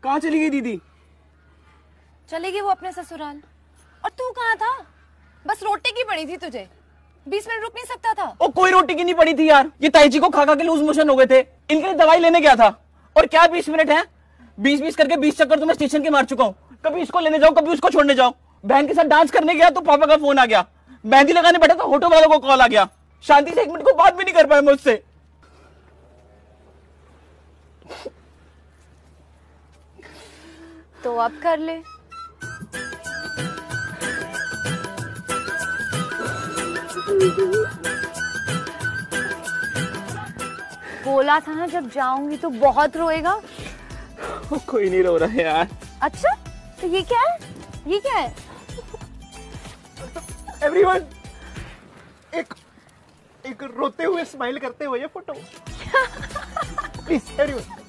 कहाँ चली गई दीदी? चलेगी वो अपने ससुराल। और तू कहाँ था? बस रोटी की पड़ी थी तुझे, 20 मिनट रुक नहीं सकता था? ओ कोई रोटी की नहीं पड़ी थी यार, ये ताई जी को खा खा के लूज मोशन हो गए थे, इनके लिए दवाई लेने गया था। और क्या 20 मिनट है? 20-20 करके 20 चक्कर तो मैं स्टेशन के मार चुका हूँ। कभी इसको लेने जाओ, कभी उसको छोड़ने जाओ। बहन के साथ डांस करने गया तो पापा का फोन आ गया, मेहंदी लगाने बैठा तो होटल वालों को कॉल आ गया। शांति से 1 मिनट को बात भी नहीं कर पाए मुझसे। तो अब कर ले। बोला था ना जब जाऊंगी तो बहुत रोएगा। कोई नहीं रो रहा है यार। अच्छा तो ये क्या है? ये क्या है? एवरीवन, एक रोते हुए स्माइल करते हुए ये फोटो। Please everyone.